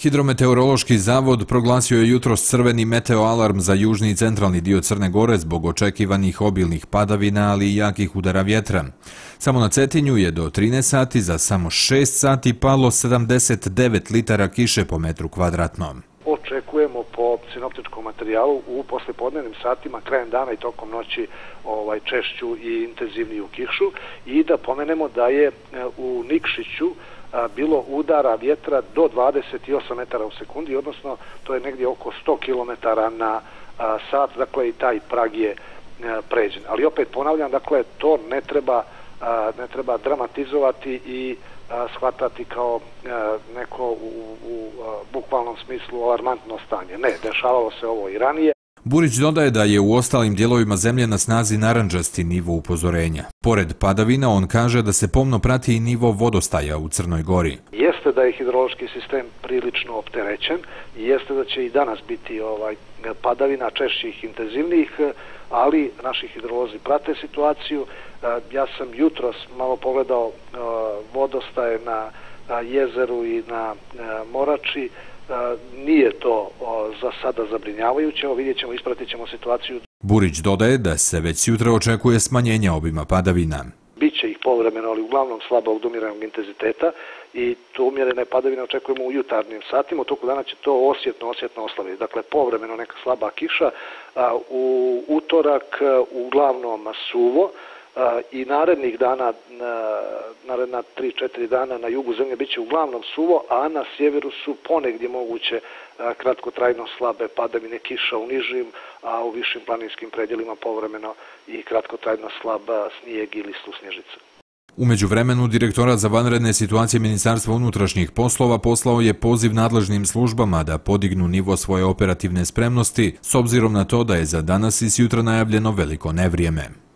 Hidrometeorološki zavod proglasio je jutros crveni meteoalarm za južni i centralni dio Crne Gore zbog očekivanih obilnih padavina, ali i jakih udara vjetra. Samo na Cetinju je do 13 sati za samo 6 sati palo 79 litara kiše po metru kvadratnom. Očekujemo po sinoptičkom materijalu u poslijepodnevnim satima, krajem dana i tokom noći češću i intenzivniju kišu, i da pomenemo da je u Nikšiću bilo udara vjetra do 28 metara u sekundi, odnosno to je negdje oko 100 km na sat, dakle i taj prag je pređen. Ali opet ponavljam, dakle to ne treba dramatizovati i shvatati kao neko u bukvalnom smislu alarmantno stanje. Ne, dešavalo se ovo i ranije. Burić dodaje da je u ostalim dijelovima zemlje na snazi narandžasti nivo upozorenja. Pored padavina, on kaže da se pomno prati i nivo vodostaja u Crnoj Gori. Jeste da je hidrološki sistem prilično opterećen i jeste da će i danas biti padavina češćih, intenzivnijih, ali naši hidrolozi prate situaciju. Ja sam jutros malo pogledao vodostaje na jezeru i na Morači. Nije to za sada zabrinjavajuće, vidjet ćemo, ispratit ćemo situaciju. Burić dodaje da se već sutra očekuje smanjenje obima padavina. Biće ih povremeno, ali uglavnom slabog do umjerenog intenziteta, i to umjerene padavine očekujemo u jutarnjim satima. U toku dana će to osjetno oslabiti. Dakle, povremeno neka slaba kiša, u utorak uglavnom suvo, i narednih dana, naredna 3-4 dana na jugu zemlje bit će uglavnom suvo, a na sjeveru su ponegdje moguće kratkotrajno slabe padavine kiša u nižim, a u višim planinskim predjelima povremeno i kratkotrajno slab snijeg ili snježica. U međuvremenu, Direktorat za vanredne situacije Ministarstva unutrašnjih poslova poslao je poziv nadležnim službama da podignu nivo svoje operativne spremnosti, s obzirom na to da je za danas i sjutra najavljeno veliko nevrijeme.